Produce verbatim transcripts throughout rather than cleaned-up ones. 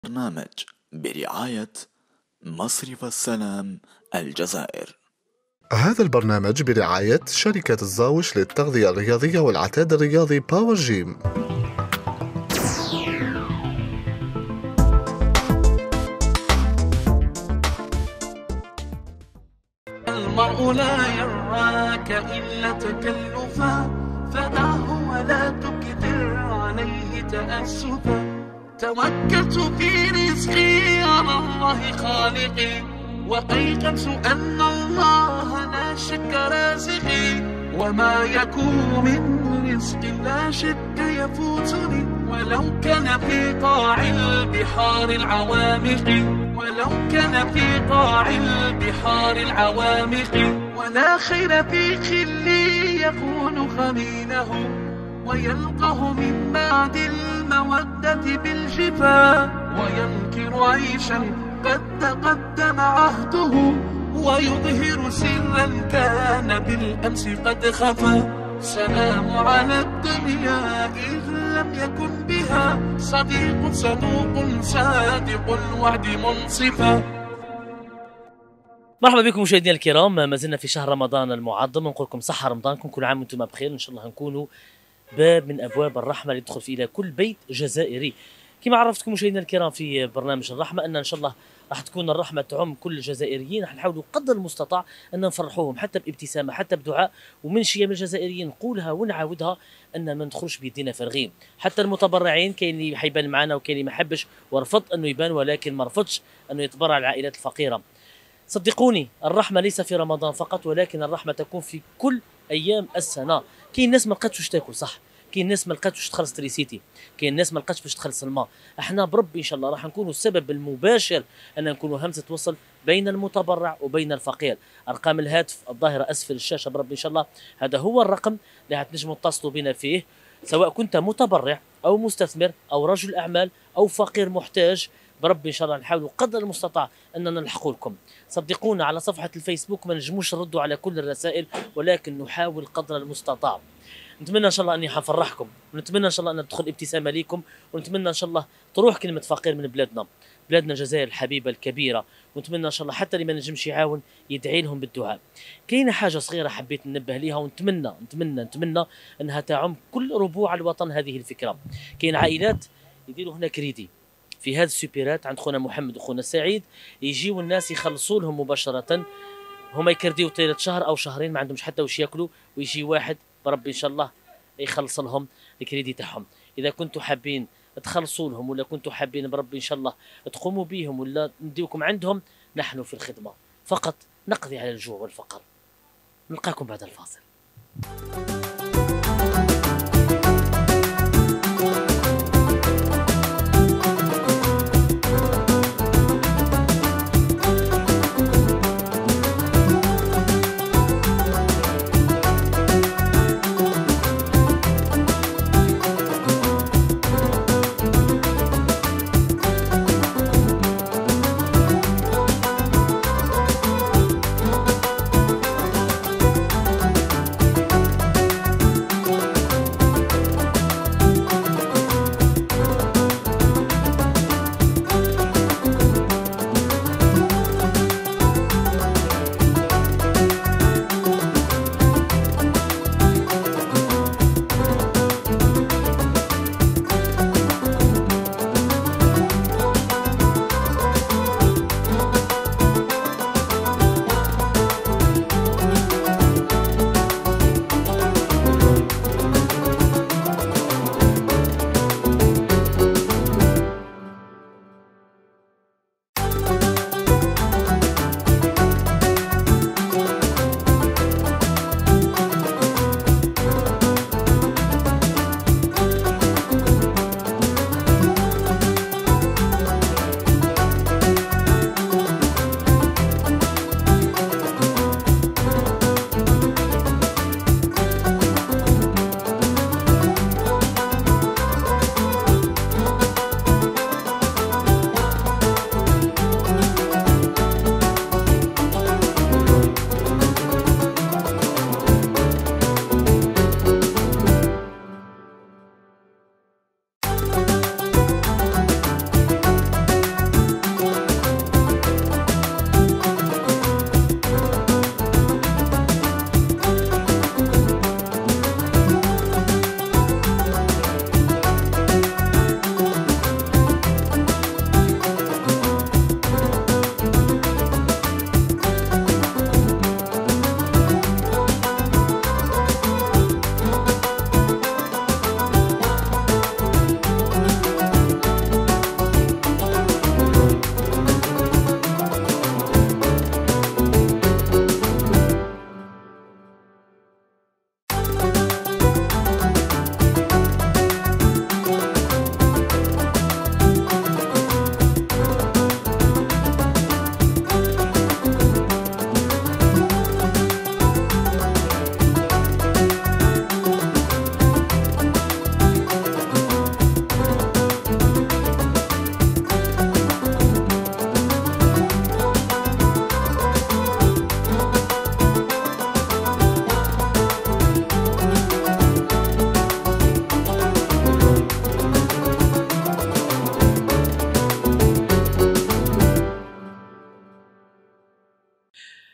برنامج برعاية مصرف السلام الجزائر. هذا البرنامج برعاية شركة الزاوش للتغذية الرياضية والعتاد الرياضي باور جيم. المرء لا يراك إلا تكلفا، فدعه ولا تكثر عليه تأسفا. توكلت في رزقي على الله خالقي، وأيقنت أن الله لا شك رازقي. وما يكون من رزق لا شك يفوتني، ولو كان في قاع البحار العوامق، ولو كان في قاع البحار العوامق. ولا خير في خل يخون خمينه، ويلقه من بعد المودة بالجفا. وينكر عيشا قد تقدم عهده، ويظهر سرا كان بالأمس قد خفا. سلام على الدنيا إذ لم يكن بها صديق صدوق صادق الوعد منصفا. مرحبا بكم مشاهدينا الكرام، ما زلنا في شهر رمضان المعظم، نقول لكم صحة رمضانكم، كل عام وانتم بخير. ان شاء الله نكونوا باب من ابواب الرحمه اللي يدخل فيه الى كل بيت جزائري. كما عرفتكم مشاهدينا الكرام في برنامج الرحمه ان ان شاء الله راح تكون الرحمه تعم كل الجزائريين، راح نحاولوا قدر المستطاع ان نفرحوهم حتى بابتسامه حتى بدعاء. ومن شيم الجزائريين نقولها ونعاودها ان ما ندخلش بيدينا فارغين. حتى المتبرعين كاين اللي حيبان معنا وكاين اللي ما حبش ورفض انه يبان، ولكن ما رفضش انه يتبرع للعائلات الفقيره. صدقوني الرحمه ليس في رمضان فقط، ولكن الرحمه تكون في كل ايام السنه. كاين ناس ما لقاتش واش تاكل صح، كاين ناس ما لقاتش واش تخلص تريسيتي، كاين ناس ما لقاتش باش تخلص الماء. احنا بربي ان شاء الله راح نكونوا السبب المباشر ان نكونوا همزه وصل بين المتبرع وبين الفقير. ارقام الهاتف الظاهره اسفل الشاشه بربي ان شاء الله، هذا هو الرقم اللي تنجموا تتصلوا بنا فيه، سواء كنت متبرع او مستثمر او رجل اعمال او فقير محتاج. بربي ان شاء الله نحاولوا قدر المستطاع اننا نلحقوا لكم. صدقونا على صفحه الفيسبوك ما نجموش نردوا على كل الرسائل، ولكن نحاول قدر المستطاع. نتمنى ان شاء الله اني حنفرحكم، ونتمنى ان شاء الله ان تدخل ابتسامه ليكم، ونتمنى ان شاء الله تروح كلمه فقير من بلادنا، بلادنا الجزائر الحبيبه الكبيره. ونتمنى ان شاء الله حتى اللي ما نجمش يعاون يدعي لهم بالدعاء. كاينه حاجه صغيره حبيت ننبه ليها، ونتمنى نتمنى نتمنى انها تعم كل ربوع الوطن هذه الفكره. كاين عائلات يديروا هنا كريدي في هذه السوبيرات عند خونا محمد وخونا سعيد، يجيو الناس يخلصوا لهم مباشره، هما يكرديو طيله شهر او شهرين ما عندهمش حتى واش ياكلوا، ويجي واحد بربي ان شاء الله يخلص لهم الكريدي تاعهم. اذا كنتوا حابين تخلصوا لهم ولا كنتوا حابين بربي ان شاء الله تقوموا بهم ولا نديوكم عندهم، نحن في الخدمه، فقط نقضي على الجوع والفقر. نلقاكم بعد الفاصل.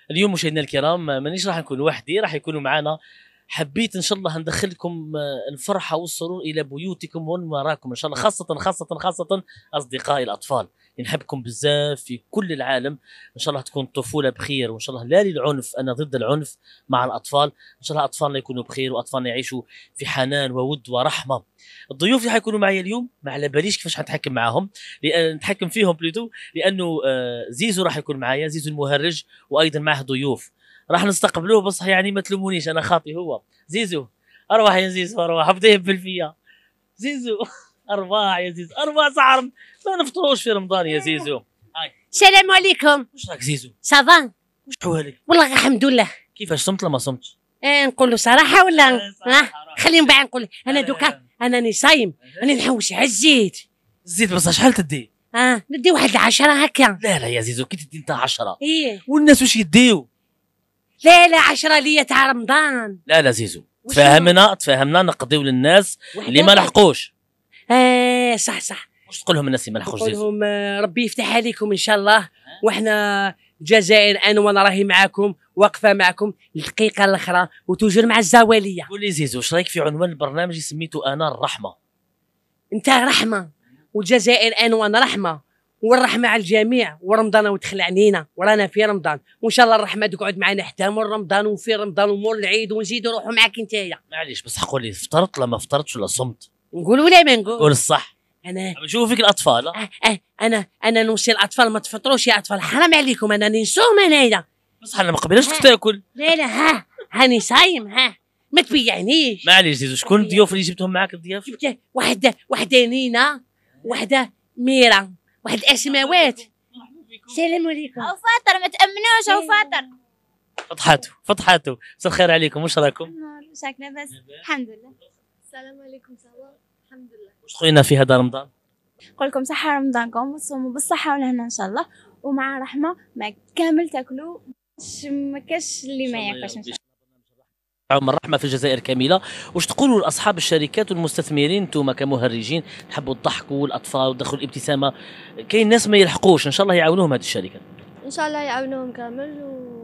اليوم مشاهدينا الكرام مانيش راح نكون وحدي، راح يكونوا معنا. حبيت ان شاء الله ندخلكم الفرحه والسرور الى بيوتكم ومن وراكم ان شاء الله، خاصه خاصه خاصه اصدقائي الاطفال، نحبكم بزاف في كل العالم. ان شاء الله تكون الطفوله بخير، وان شاء الله لا للعنف، انا ضد العنف مع الاطفال. ان شاء الله اطفالنا يكونوا بخير واطفالنا يعيشوا في حنان وود ورحمه. الضيوف اللي حيكونوا معي اليوم ما على باليش كيفاش حنتحكم معاهم، لان نتحكم فيهم بليتو، لانه زيزو راح يكون معايا، زيزو المهرج، وايضا معه ضيوف راح نستقبلوه. بصح يعني ما تلومونيش، انا خاطي هو زيزو. ارواح يا زيزو، ارواح بدا يهبل فيا زيزو. ارواح يا زيزو، ارواح سحر، ما نفطروش في رمضان يا زيزو. هاي السلام عليكم. واش راك زيزو؟ صافا واش حوالك؟ والله الحمد لله. كيفاش صمت ولا ما صمتش؟ آه نقول صراحه ولا آه، صراحة، ها خلينا من بعد نقول انا لا، دوكا لا. انا راني صايم، راني نحوس على الزيت. الزيت بصح شحال تدي؟ اه ندي واحد العشرة هكا. لا لا يا زيزو، كي تدي انت عشرة ايه والناس واش يديو؟ لا لا عشرة ليا تاع رمضان. لا لا زيزو، وش تفاهمنا تفاهمنا نقضيو للناس اللي ما لحقوش. اه صح صح. واش تقول لهم الناس اللي ما لحقوش نقول زيزو؟ لهم آه، ربي يفتح عليكم ان شاء الله، واحنا الجزائر انا وانا راهي معاكم واقفه معكم الدقيقه الاخرى وتوجر مع الزواليه. قول لي زيزو، واش رايك في عنوان البرنامج اللي سميته انا الرحمه؟ انت رحمه والجزائر انا وانا رحمه، والرحمه على الجميع، ورمضان ودخل علينا ورانا في رمضان، وان شاء الله الرحمه تقعد معنا حتى مور رمضان وفي رمضان ومور العيد، ونزيدوا نروحوا معاك نتايا. معليش بس قول لي، فطرت ولا ما فطرتش ولا صمت؟ نقول ولا ما نقول؟ قول الصح. انا نشوف فيك الاطفال. آه آه انا انا نوصي الاطفال ما تفطروش يا اطفال، حرام عليكم، انا نصوم انايا. بصح انا ما قبلش تاكل. لا لا ها هاني صايم، ها ما تبيعنيش. معليش زيزو، شكون الضيوف اللي جبتهم معاك الضياف؟ جبت واحده واحده نينا، واحده ميرا، واحد اسماوات. السلام عليكم. او فاطر ما تامنوش او فاطر. فضحاتو فضحاتو. مساء الخير عليكم، واش راكم؟ ساكنه بس الحمد لله. السلام عليكم. صباح الحمد لله. واش خوينا في هذا رمضان؟ نقول لكم صحه رمضانكم وتصوموا بالصحه والهنا ان شاء الله، ومع رحمه ما كامل تاكلوا، ما كاش اللي ما ياكلش ان شاء الله. عام الرحمه في الجزائر كامله. واش تقولوا لاصحاب الشركات والمستثمرين، انتم كمهرجين تحبوا تضحكوا الاطفال وتدخلوا الابتسامه، كاين ناس ما يلحقوش، ان شاء الله يعاونوهم هذه الشركات. ان شاء الله يعاونوهم كامل،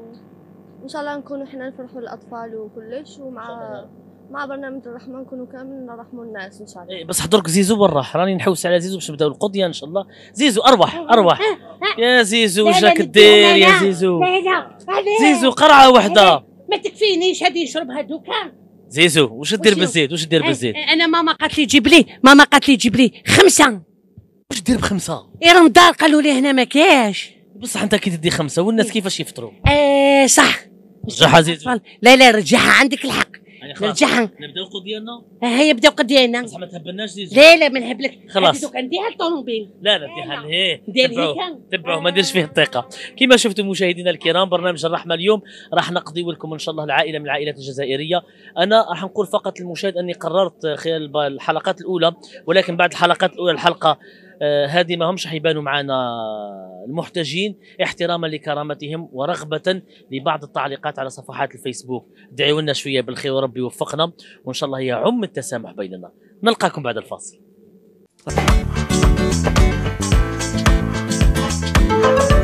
وان شاء الله نكونوا حنا نفرحوا الاطفال وكلش، ومع مع برنامج الرحمه نكونوا كامل نرحموا الناس ان شاء الله. إيه بس حضرك زيزو برا، راني نحوس على زيزو باش نبداو القضيه ان شاء الله. زيزو ارواح ارواح يا زيزو، واش راك دير يا زيزو؟ لا لا زيزو قرعه واحده. ما تكفينيش هذه يشربها دوكا. زيزو واش دير وشو؟ بالزيت؟ واش دير بالزيت؟ انا ماما قالت لي جيب لي، ماما قالت لي جيب لي خمسه. واش دير بخمسه؟ اي رمضان قالوا لي هنا ما كاش. بصح انت كي تدي خمسه والناس كيفاش يفطروا؟ ايه صح. رجعها زيزو. لا لا رجعها، عندك الحق. يعني خلاص رجعها. نبداو القضيه ديالنا. هيا بداو قدينا. بصح ما تهبلناش زيزو. لا لا ما نهبلك. خلاص. دوك نديها الطوموبيل. لا لا ديها لهيه. ندير تبعوه هيك. تبعوه ما نديرش فيه الثقه. كما شفتم مشاهدينا الكرام، برنامج الرحمه اليوم راح نقضي لكم ان شاء الله العائله من العائلات الجزائريه. انا راح نقول فقط للمشاهد اني قررت خلال الحلقات الاولى، ولكن بعد الحلقات الاولى الحلقه آه هذه ما همش حيبانوا معنا المحتجين، احتراما لكرامتهم ورغبه لبعض التعليقات على صفحات الفيسبوك. ادعوا لنا شويه بالخير وربي يوفقنا، وان شاء الله يعم التسامح بيننا. نلقاكم بعد الفاصل.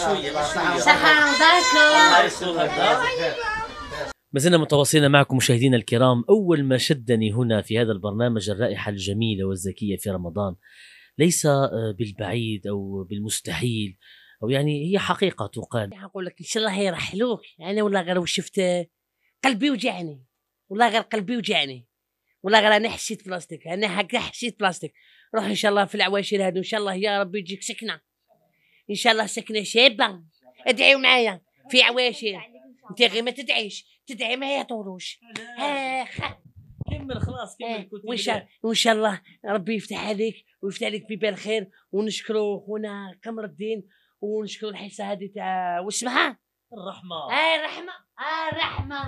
صحة رمضانكم. ما زلنا متواصلين معكم مشاهدينا الكرام. أول ما شدني هنا في هذا البرنامج الرائحة الجميلة والزكية في رمضان، ليس بالبعيد أو بالمستحيل، أو يعني هي حقيقة تقال. أقول لك إن شاء الله يرحلوك. أنا والله غير شفت قلبي وجعني، والله غير قلبي وجعني، والله غير أنا حسيت بلاستيك، أنا هكا حسيت بلاستيك. روح إن شاء الله في العواشر هادو، إن شاء الله يا ربي يجيك سكنة، إن شاء الله سكنة شابة. ادعيوا معايا في عواشر. أنت غير ما تدعيش، تدعي ما يعطولوش. ها كمل خلاص كمل. وإن شاء وإن شاء الله ربي يفتح عليك ويفتح عليك بيبان خير. ونشكروا خونا قمر الدين، ونشكروا الحصة هذه تاع واسمها الرحمة. آه الرحمة. آه الرحمة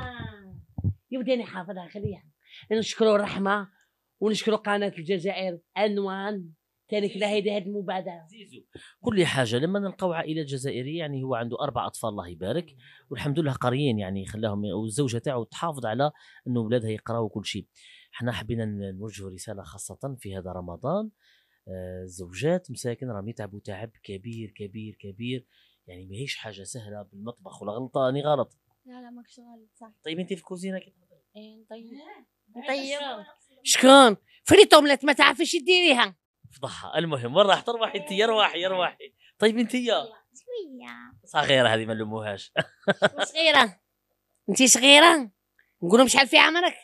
يبدأني حافظها خليها. نشكروا الرحمة ونشكروا قناة الجزائر عنوان تاني كلا هيدا هاد المبادرة. زيزو كل حاجة لما نلقاو عائلة جزائرية، يعني هو عنده أربع أطفال الله يبارك، والحمد لله قاريين، يعني خلاهم والزوجة تاعو تحافظ على أنه أولادها يقراوا كل شيء. احنا حبينا نوجه رسالة خاصة في هذا رمضان. آه الزوجات مساكن راهم يتعبوا تعب كبير كبير كبير، يعني ماهيش حاجة سهلة بالمطبخ. ولا غلطاني غلط؟ لا لا ماكش غلط صح. طيب انت في الكوزينة كيف؟ ايه نطيب نطيب. شكون فريت اومليت ما تعرفيش ديريها؟ فضحها. المهم وين راح تروحي انت؟ يا روحي يا روحي. طيب انت يا شويه صغيرة هذه ما نلوموهاش. صغيرة انت صغيرة، نقولهم شحال في عمرك؟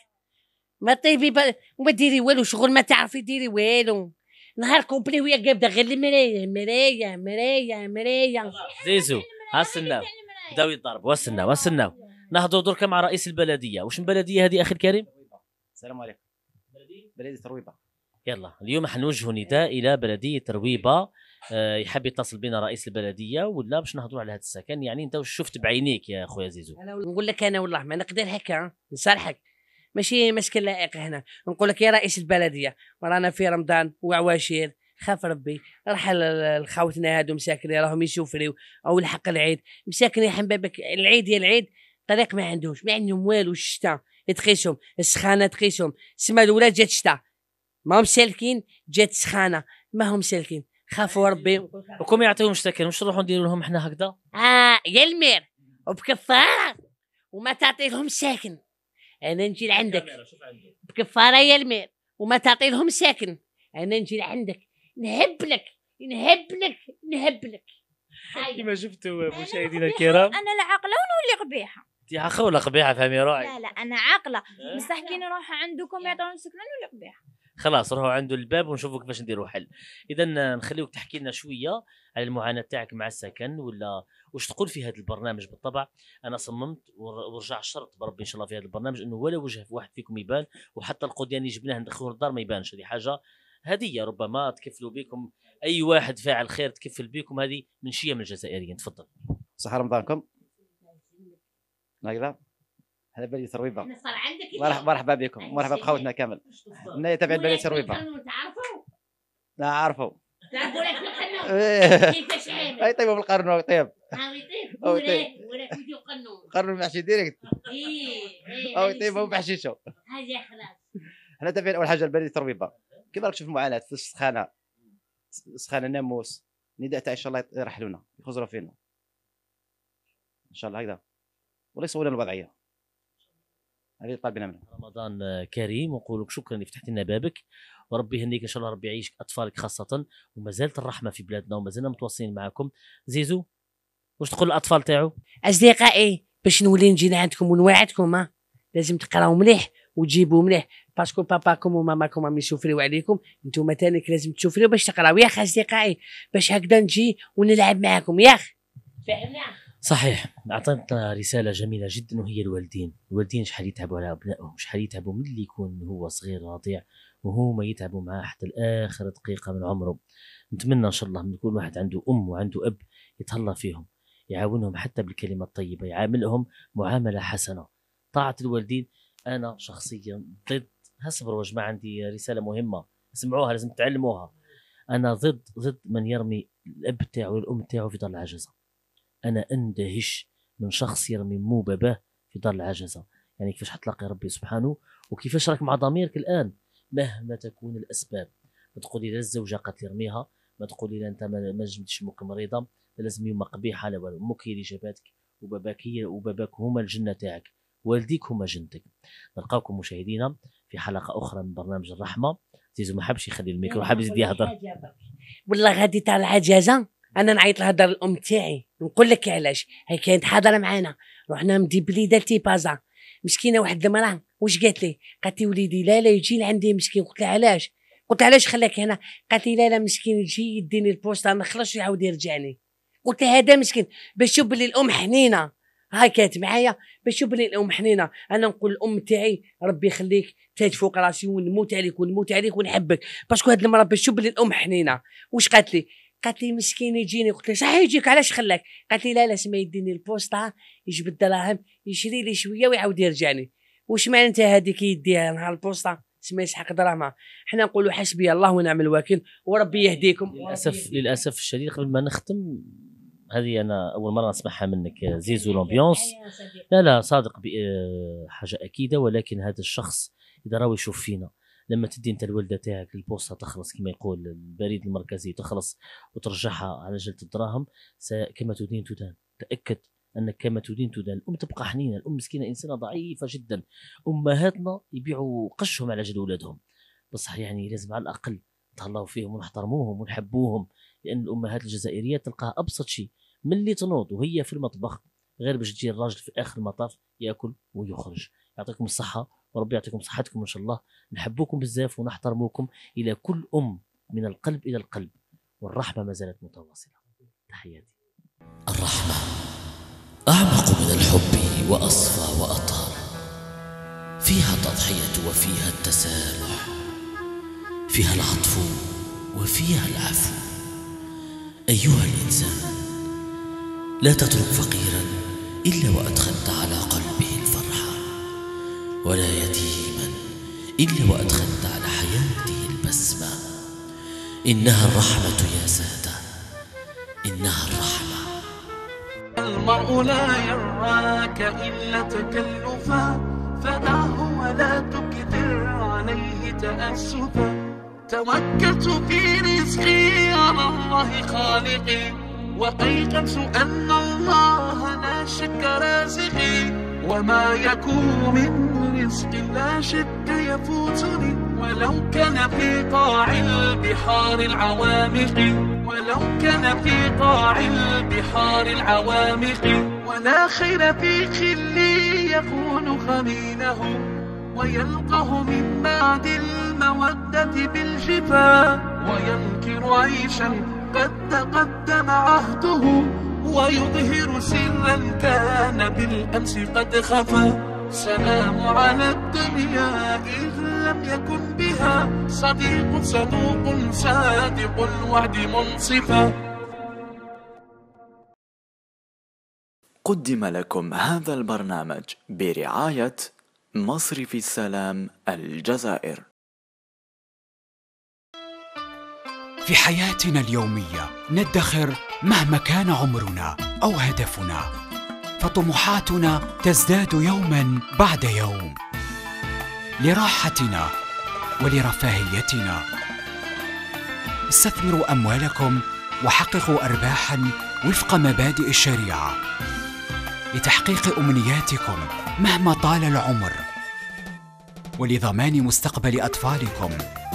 ما طيبي ب... وما ديري والو شغل، ما تعرفي ديري والو. نهار كومبلي وهي قابده غير المرايه مرايه مرايه مرايه. زيزو ها السناو بداو يضربوا. والسناو والسناو نهضروا دركا مع رئيس البلديه. واش من بلديه هذه اخي الكريم؟ السلام عليكم. بلديه ترويبه. يلا اليوم حنوجه نداء الى بلديه ترويبه. أه يحب يتصل بنا رئيس البلديه ولا باش نهضروا على هذا السكن. يعني انت واش شفت بعينيك يا خويا زيزو؟ انا نقول لك انا والله ما نقدر هكا نصالحك، ماشي مسكن لائق هنا. نقول لك يا رئيس البلديه ورانا في رمضان وعواشير، خاف ربي رحل الخوتنا هادو مساكن راهم يسوفريو او الحق العيد مساكن يا حبابك. العيد يا العيد طريق ما عندهمش، ما عندهم والو. الشتاء تقيسهم، السخانه تقيسهم. سما الاولاد جات الشتاء ما هم سالكين، جات سخانه ما هم سالكين. خافوا ربي. وكم يعطيهم سكن واش نروحوا نديروا لهم احنا هكذا؟ اه يا المير وبكفاره وما تعطي لهم ساكن. انا نجي لعندك بكفاره يا المير وما تعطي لهم ساكن. انا نجي لعندك نهب لك نهب لك نهب لك. كما شفتوا مشاهدينا الكرام، انا لا عاقله ونولي قبيحه. انت عاقله ولا قبيحه؟ فهمي روحك. لا لا انا عاقله، بصح كي نروح عندكم يعطوني سكن نولي قبيحه. خلاص روحوا عنده الباب ونشوفوا كيفاش نديروا حل. اذا نخليوك تحكي لنا شويه على المعاناه تاعك مع السكن، ولا واش تقول في هذا البرنامج. بالطبع انا صممت ورجع الشرط بربي ان شاء الله في هذا البرنامج انه ولا وجه واحد فيكم يبان، وحتى القديان اللي جبناه ندخلوه الدار ما يبانش. هذه حاجه هديه ربما تكفلوا بكم، اي واحد فاعل خير تكفل بكم. هذه من شيم الجزائريين. تفضل. صحة رمضانكم. هكذا هذا بلديه ترويبه. مرحبا بكم، مرحبا بخوتنا كامل. انا تابع بلديه ترويبه. لا عارفوا تعرفوا لك القانون كيفاش عامل. اي طيبوا في القرن. طيب ها يطيب وراك وراك ودي القانون. قرن محشي ديريكت. ايه او طيب هو بحشيشه. هذا خلاص. احنا تابعين اول حاجه البلديه ترويبه. كيف راك تشوف المعاناه في السخانه، السخانه ناموس. نداء تاع ان شاء الله يرحلونا يخزروا فينا ان شاء الله هكذا، ولا يصوروا لنا الوضعيه هذه طالبينها منهم. رمضان كريم ونقول لك شكرا اللي فتحت لنا بابك، وربي يهنيك ان شاء الله، ربي يعيشك اطفالك خاصه، وما زالت الرحمه في بلادنا وما زلنا متواصلين معكم. زيزو واش تقول للاطفال تاعو؟ اصدقائي باش نولي نجي عندكم ونوعدكم ها لازم تقراو مليح وتجيبوا مليح، باسكو باباكم وماماكم راهم يسوفريو عليكم، نتوما تانيك لازم تسوفريو باش تقراو يا اخي اصدقائي، باش هكذا نجي ونلعب معاكم يا اخي. فهمنا؟ صحيح. اعطيتنا رساله جميله جدا وهي الوالدين. الوالدين شحال يتعبوا على ابنائهم، شحال يتعبوا من اللي يكون هو صغير رضيع وهما يتعبوا معاه حتى لاخر دقيقه من عمره. نتمنى ان شاء الله من يكون واحد عنده ام وعنده اب يتهلا فيهم، يعاونهم حتى بالكلمه الطيبه، يعاملهم معامله حسنه. طاعه الوالدين. انا شخصيا ضد، هصبروا يا جماعه عندي رساله مهمه اسمعوها لازم تعلموها. انا ضد ضد من يرمي الاب تاعو والام تاعو في دار العجزه. انا اندهش من شخص يرمي مو باباه في دار العجزه. يعني كيفاش حتلاقي ربي سبحانه، وكيفاش راك مع ضميرك الان مهما تكون الاسباب. ما تقولي لا الزوجه قالت لي رميها، ما تقولي لا انت ما نجمتش امك مريضه، لازم يوم قبيحه لا والو. امك هي اللي جابتك، وباباك هي وباباك هما الجنه تاعك، والديك هما جنتك. نلقاوكم مشاهدينا في حلقه اخرى من برنامج الرحمه. زيزو ما حبش يخلي الميكرو، حاب يزيد يهضر. والله غادي تاع العجازه انا نعيط لهضر الام تاعي، نقول لك علاش. هي كانت حاضره معانا، رحنا مدي بليده لتيبازا، مسكينه واحد المراه واش قالت لي؟ قالت لي وليدي لا لا يجي لعندي مسكين. قلت لها علاش؟ قلت علاش خلاك هنا؟ قالت لي لا لا مسكين يجي يديني البوسطه نخلص يعاود يرجعني. قلت لها هذا مسكين باش تشوف بلي الام حنينه. هاي كانت معايا باش تشوف بلي الام حنينه. انا نقول الام تاعي ربي يخليك تاج فوق راسي ونموت عليك ونموت عليك ونحبك، باسكو هاد المراه باش تشوف بلي الام حنينه. واش قالت لي؟ قالت لي مسكين يجيني. قلت لها صحيح يجيك علاش خلاك؟ قالت لي لا لا سما يديني البوسطه يجبد الدراهم يشري لي شويه ويعاود يرجعني. واش معناتها هذيك يديها نهار البوسطه سما يسحق دراهمها؟ حنا نقولوا حسبي الله ونعم الوكيل وربي يهديكم. للاسف للاسف الشديد قبل ما نختم، هذه انا اول مره نسمعها منك زيزو لومبيونس. لا لا صادق حاجه اكيده، ولكن هذا الشخص اذا راهو يشوف فينا لما تدي انت الوالده تاعك البوسطه تخلص كما يقول البريد المركزي تخلص وترجعها على جلة الدراهم، كما تدين تدان. تاكد انك كما تدين تدان. الام تبقى حنينه، الام مسكينه انسانه ضعيفه جدا. امهاتنا يبيعوا قشهم على جل اولادهم، بصح يعني لازم على الاقل نتهلاو فيهم ونحترموهم ونحبوهم، لان الامهات الجزائريه تلقاها ابسط شيء من اللي تنوض وهي في المطبخ غير باش تجي الراجل في اخر المطاف ياكل ويخرج. يعطيكم الصحه وربي يعطيكم صحتكم ان شاء الله. نحبوكم بزاف ونحترموكم الى كل ام من القلب الى القلب، والرحمه ما زالت متواصله. تحياتي. الرحمه اعمق من الحب واصفى واطهر، فيها التضحيه وفيها التسامح، فيها العطف وفيها العفو. ايها الانسان لا تترك فقيرا الا وادخلت على قلبه الفرحه، ولا يتيما إلا وأدخلت على حياته البسمة. إنها الرحمة يا سادة، إنها الرحمة. المرء لا يراك إلا تكلفا، فدعه ولا تكثر عليه تأسفا. توكلت في رزقي على الله خالقي، وأيقنت أن الله لا شك رازقي. وما يكون من رزق لا شك يفوتني، ولو كان في قاع البحار العوامق، ولو كان في قاع البحار العوامق. ولا خير في خل يخون خليله، ويلقه من بعد المودة بالجفا. وينكر عيشا قد تقدم عهده، ويظهر سرا كان بالأمس قد خفى. سلام على الدنيا إذ لم يكن بها صديق صدوق صادق الوعد منصفا. قدم لكم هذا البرنامج برعاية مصرف السلام الجزائر. في حياتنا اليومية ندخر مهما كان عمرنا أو هدفنا، فطموحاتنا تزداد يوما بعد يوم لراحتنا ولرفاهيتنا. استثمروا أموالكم وحققوا أرباحا وفق مبادئ الشريعة لتحقيق أمنياتكم مهما طال العمر، ولضمان مستقبل أطفالكم.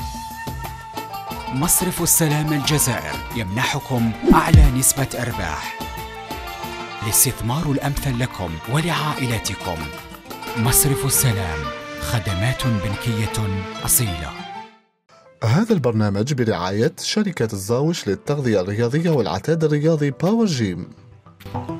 مصرف السلام الجزائر يمنحكم أعلى نسبة أرباح للاستثمار الأمثل لكم ولعائلتكم. مصرف السلام، خدمات بنكية أصيلة. هذا البرنامج برعاية شركة الزاوش للتغذية الرياضية والعتاد الرياضي باور جيم.